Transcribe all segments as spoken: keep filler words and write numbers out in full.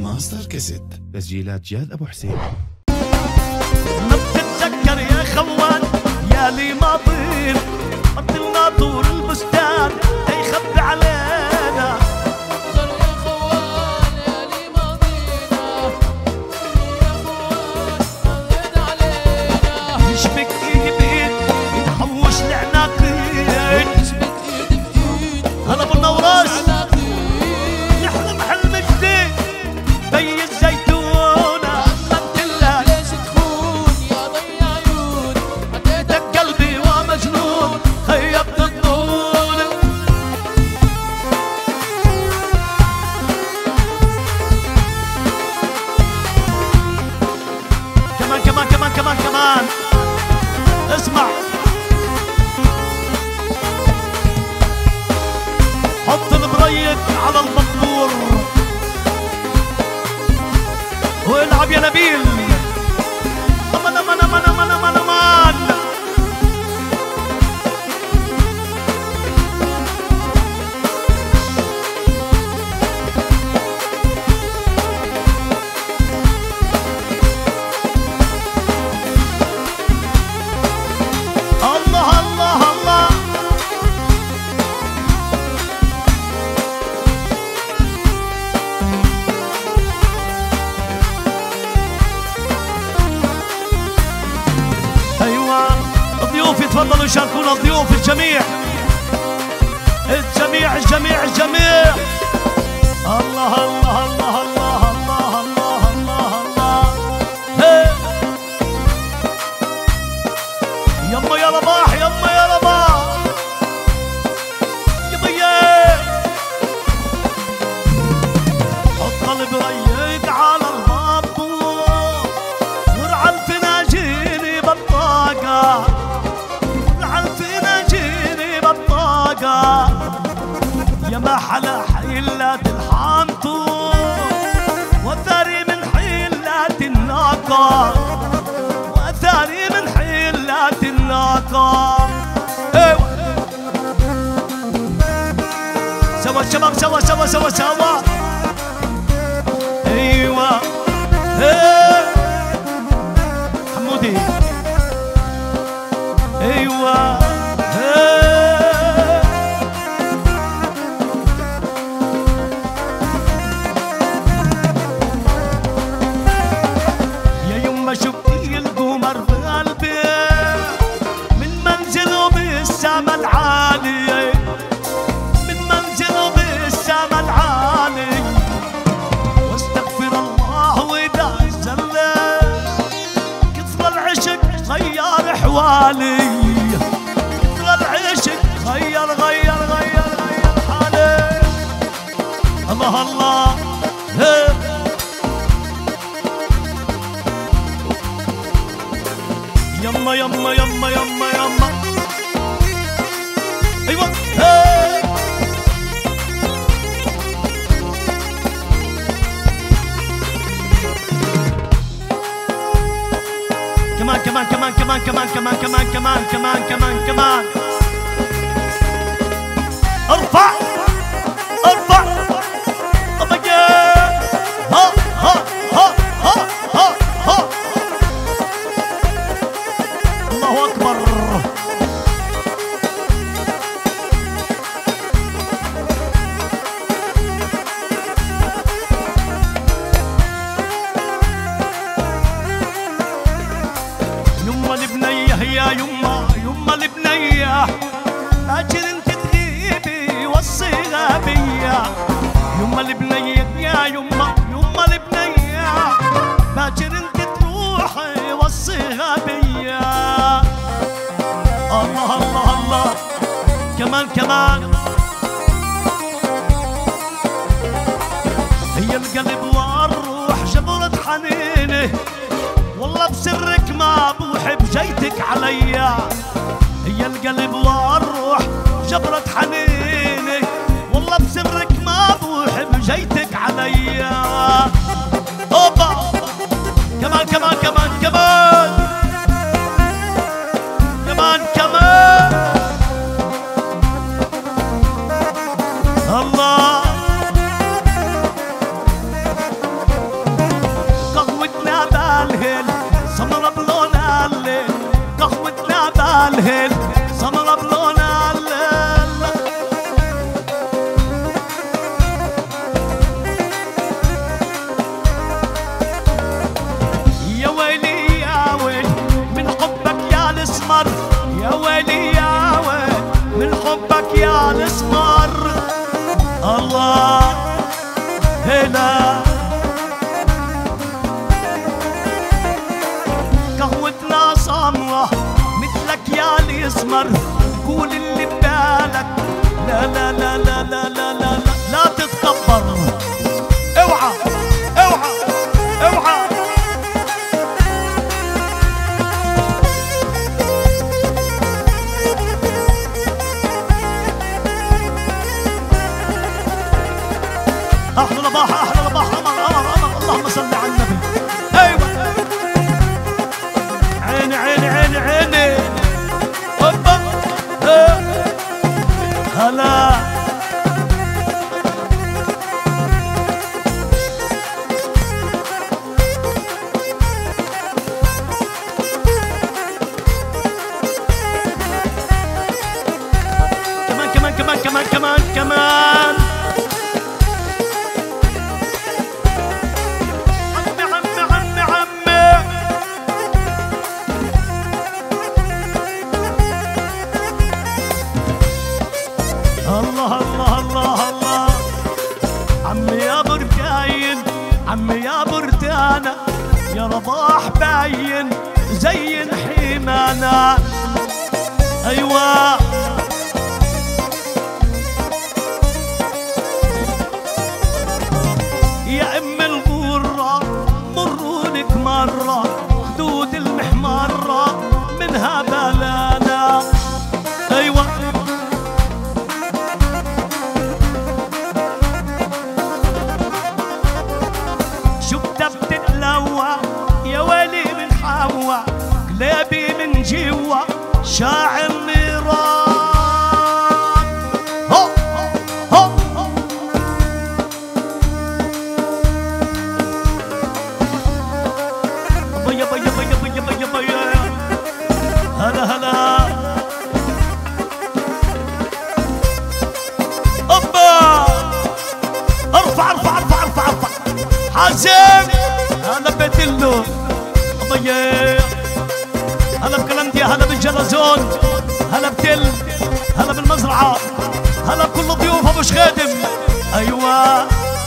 ماستر كاسيت، تسجيلات جاد ابو حسين. ما بتتذكر يا خوان يا لي ماضين، قتلنا طول البستان يخبي علينا. يا خوان يا لي ماضينا، يا خوان قضيت علينا. يشبك ايدي بايد يتحوش العناقين، يشبك ايدي بايد هلا بالنوراس عناقين. نحلم حلم جديد بي الزيتونة. عممتلك ليش تخون يا ضي عيون، عديتك قلبي ومجنون خيبت الطول. كمان كمان كمان كمان كمان اسمع، حط البريد على البطور والعب يا نبيل. امان امان امان امان امان امان. الله الله الله. ايوه الضيوف يتفضلوا يشاركونا، الضيوف الجميع الجميع الجميع الجميع. الله الله الله الله الله الله الله الله. هي. يما يا رباح يما يا رباح يما يا حط البريد على البابور ورعى الفناجيني بالطاقة، رعى الفناجيني بالطاقة. يا ما حلا حيلات الحانطور وثاري من حيلات الناقة، وثاري من حيلات الناقة. ايوه سوا الشباب سوا سوا سوا سوا. ايوه ايه حمودي. ايوه ايه يا يما شوفي القمر بقلبي من منزله بالسما العالي، من منزله بالسما العالي. واستغفر الله واذا زلت كثر العشق غير احوالي، كثر العشق غير غير غير غير حالي. الله الله هي. يما يما يما يما يما. ايوه هي. كمان كمان كمان كمان كمان كمان كمان كمان كمان كمان كمان. ارفع ارفع. ابا ها ها ها ها ها ها. الله اكبر. يما البنيه يا يما يما البنيه، اجل انت تغيبي وصيها بيا. يما البنيه يا يما يما البنيه، باكر انت تروحي وصيها بيا. الله الله الله. كمان كمان. هي القلب والروح جبرت حنينه، والله بسرك ما بوحي بجيتك عليا. هي القلب والروح جبرت حنينه، والله بسرك ما بوحي بجيتك عليا. اوبا كمان كمان كمان كمان كمان كمان. الله حبك يا الاسمر الله هنا قهوتنا سمرة مثلك يا الاسمر قول اللي ببالك لا لا لا لا لا لا لا لا تتكبر اوعى اوعى اوعى احلى رباح احلى رباح قمر قمر قمر اللهم صل على النبي ايوه عيني عيني عيني عيني هوبا هلا كمان كمان كمان كمان كمان الله الله الله الله عمي يا بركاين عمي يا برتانا يا رباح باين زين حيمانا ايوه يا ام الغرة مرونك مرة خدود المحمرة منها بلانا ايوه يا ويلي من حوا قلبي من جوا شاعر نيران هو هو بيا بيا بيا بيا بيا بيا هلا هلا اوبا ارفع ارفع ارفع ارفع ارفع حازم هلا بيتلو ضيع هلا بكلنديا هلا بالجرزون هلا بتل هلا بالمزرعة هلا بكل ضيوف ابو شخادم ايوه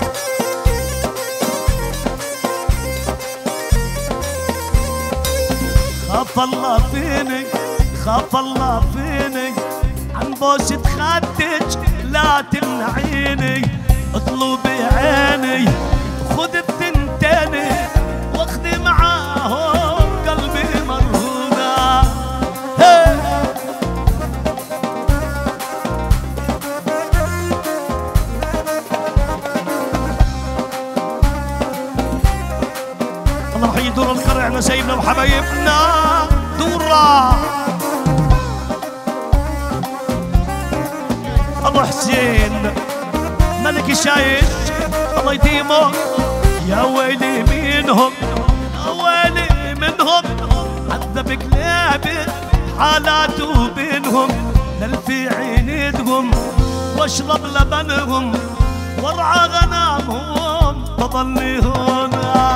خاف الله فيني خاف الله فيني عن بوسة خدك لا تمنعيني اطلبي عيني خذ التنتاني واخذي معاهم قلبي مرهونة الله رح يدور القرع نسايبنا وحبايبنا دورة ابو حسين ملك الشايش الله يديمه يا ويلي منهم يا ويلي منهم عذب كلابي حالاته بينهم للفي عينيدهم واشرب لبنهم وارعى غنامهم تضلني هنا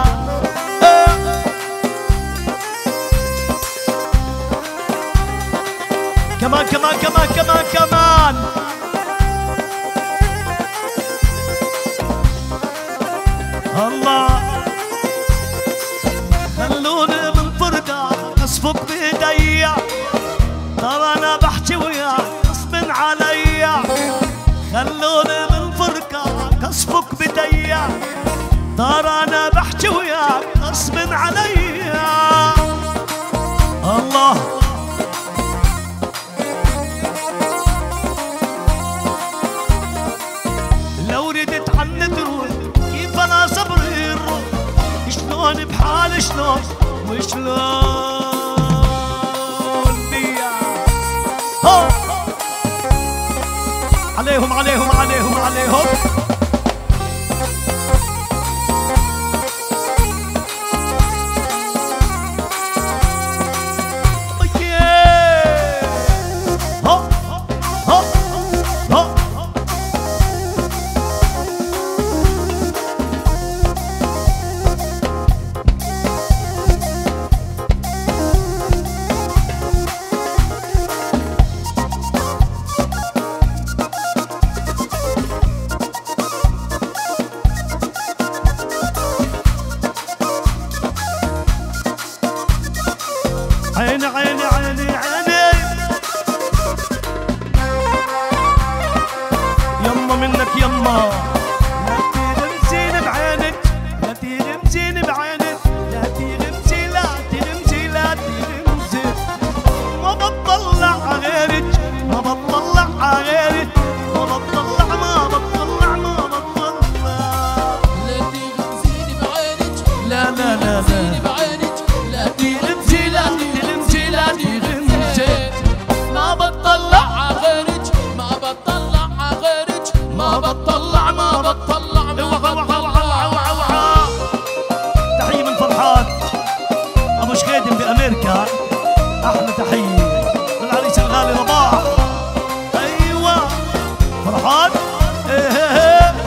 كمان كمان كمان كمان كمان الله خلوني من فرقة اصفق بيديا ترى انا بحكي وياك غصب عليا خلوني من فرقة اصفق بيديا ترى انا بحكي وياك غصب عليا الله لو ردت عني تروح كيف انا صبري الروح شلون بحال شلون وشلون بيا عليهم عليهم عليهم عليهم يما لا تغمزين بعينك لا تغمزين بعينك لا تغمزي لا تغمزي لا تغمزي ما بطلع غيرك ما بطلع غيرك ما بطلع ما بطلع ما بطلع لا تغمزيني بعينك لا لا لا لا بعينك لا تغمزي لا تغمزي لا تغمزي ما بطلع غيرك ما بطلع غيرك ما بطلع ما بطلع ما بطلع. تحية من فرحات أبو شخيدم بأمريكا أحلى تحية للعريس الغالي رباح. أيوة فرحات إيه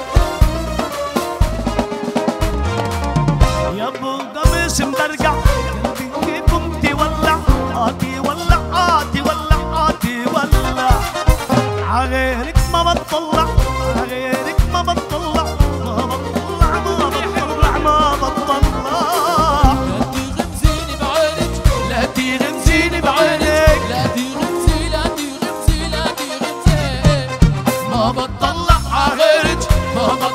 يا أبو قميص مدرقع قلبي فيكم تولع آتي ولع آتي ولع آتي ولع عغيرك ما بطلع عغيرك ما بطلع ما بطلع ما بطلع ما بطلع لا تغمزيني بعينك لا تغمزيني بعينك لا تغمزي لا تغمزي لا تغمزي ما بطلع غيرك ما بطلع